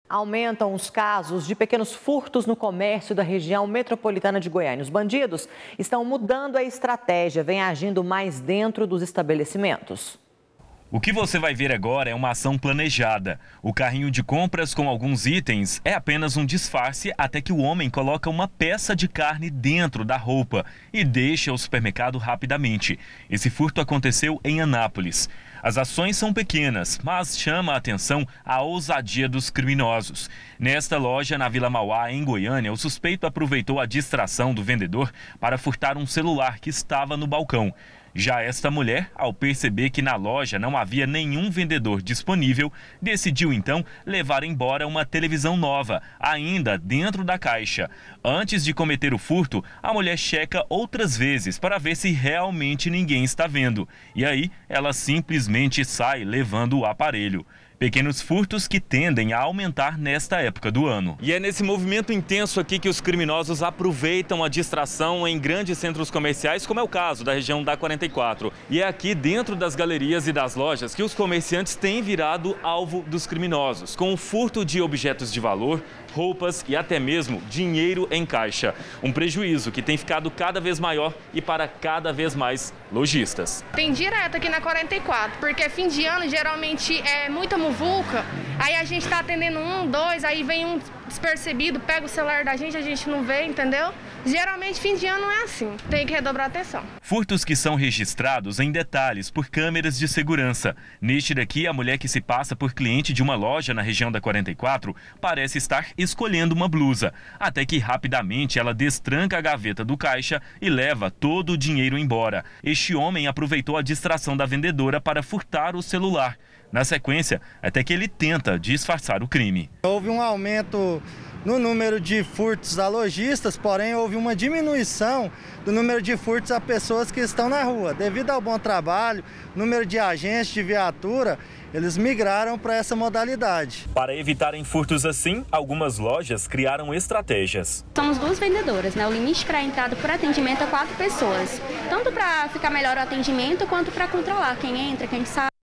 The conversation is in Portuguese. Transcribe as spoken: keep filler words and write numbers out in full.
Aumentam os casos de pequenos furtos no comércio da região metropolitana de Goiânia. Os bandidos estão mudando a estratégia, vêm agindo mais dentro dos estabelecimentos. O que você vai ver agora é uma ação planejada. O carrinho de compras com alguns itens é apenas um disfarce até que o homem coloca uma peça de carne dentro da roupa e deixa o supermercado rapidamente. Esse furto aconteceu em Anápolis. As ações são pequenas, mas chama a atenção a ousadia dos criminosos. Nesta loja, na Vila Mauá, em Goiânia, o suspeito aproveitou a distração do vendedor para furtar um celular que estava no balcão. Já esta mulher, ao perceber que na loja não havia nenhum vendedor disponível, decidiu então levar embora uma televisão nova, ainda dentro da caixa. Antes de cometer o furto, a mulher checa outras vezes para ver se realmente ninguém está vendo. E aí, ela simplesmente sai levando o aparelho. Pequenos furtos que tendem a aumentar nesta época do ano. E é nesse movimento intenso aqui que os criminosos aproveitam a distração em grandes centros comerciais, como é o caso da região da quarenta e quatro. E é aqui dentro das galerias e das lojas que os comerciantes têm virado alvo dos criminosos, com o furto de objetos de valor, roupas e até mesmo dinheiro em caixa. Um prejuízo que tem ficado cada vez maior e para cada vez mais lojistas. Tem direto aqui na quarenta e quatro, porque fim de ano geralmente é muita muvuca, aí a gente tá atendendo um, dois, aí vem um despercebido, pega o celular da gente, a gente não vê, entendeu? Geralmente fim de ano não é assim, tem que redobrar a atenção. Furtos que são registrados em detalhes por câmeras de segurança. Neste daqui, a mulher que se passa por cliente de uma loja na região da quarenta e quatro parece estar escolhendo uma blusa, até que rapidamente ela destranca a gaveta do caixa e leva todo o dinheiro embora. Este homem aproveitou a distração da vendedora para furtar o celular. Na sequência, até que ele tenta disfarçar o crime. Houve um aumento no número de furtos a lojistas, porém houve uma diminuição do número de furtos a pessoas que estão na rua. Devido ao bom trabalho, número de agentes de viatura, eles migraram para essa modalidade. Para evitarem furtos assim, algumas lojas criaram estratégias. Somos duas vendedoras, né? O limite para a entrada por atendimento é quatro pessoas. Tanto para ficar melhor o atendimento, quanto para controlar quem entra, quem sai.